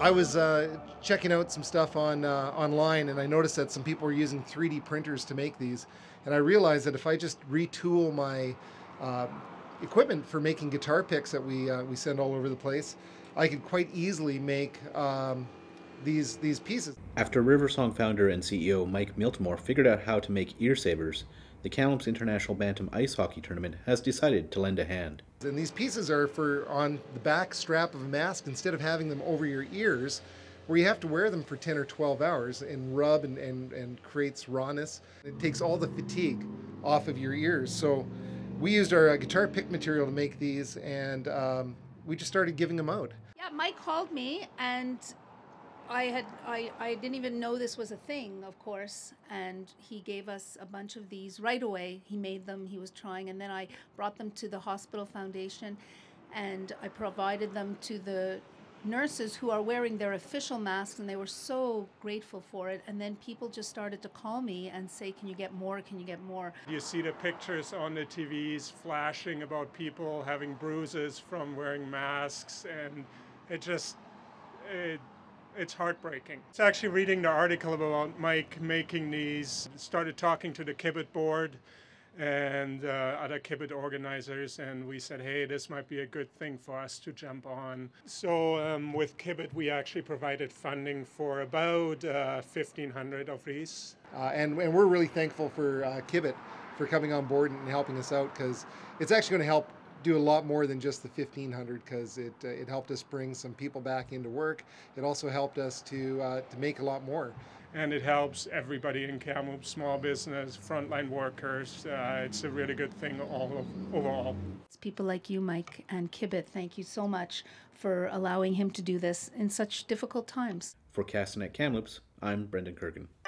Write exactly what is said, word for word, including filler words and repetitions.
I was uh, checking out some stuff on uh, online, and I noticed that some people were using three D printers to make these. And I realized that if I just retool my uh, equipment for making guitar picks that we uh, we send all over the place, I could quite easily make um, these these pieces. After Riversong founder and C E O Mike Miltimore figured out how to make ear savers, the Kamloops International Bantam Ice Hockey Tournament has decided to lend a hand. And these pieces are for on the back strap of a mask instead of having them over your ears, where you have to wear them for ten or twelve hours and rub and, and, and creates rawness. It takes all the fatigue off of your ears. So we used our uh, guitar pick material to make these, and um, we just started giving them out. Yeah, Mike called me, and I had I, I didn't even know this was a thing, of course, and he gave us a bunch of these right away. He made them, he was trying, and then I brought them to the hospital foundation, and I provided them to the nurses who are wearing their official masks, and they were so grateful for it. And then people just started to call me and say, can you get more, can you get more? You see the pictures on the T Vs flashing about people having bruises from wearing masks, and it just, it, it's heartbreaking. It's actually reading the article about Mike making these, started talking to the Kibit board and uh, other Kibit organizers, and we said, hey, this might be a good thing for us to jump on. So um, with Kibit, we actually provided funding for about uh, fifteen hundred of these. Uh, and, and we're really thankful for uh, Kibit for coming on board and helping us out, because it's actually going to help do a lot more than just the fifteen hundred, because it uh, it helped us bring some people back into work. It also helped us to uh, to make a lot more. And it helps everybody in Kamloops, small business, frontline workers. Uh, it's a really good thing all of, overall. It's people like you, Mike, and Kibit, thank you so much for allowing him to do this in such difficult times. For Castanet Kamloops, I'm Brendan Kurgan.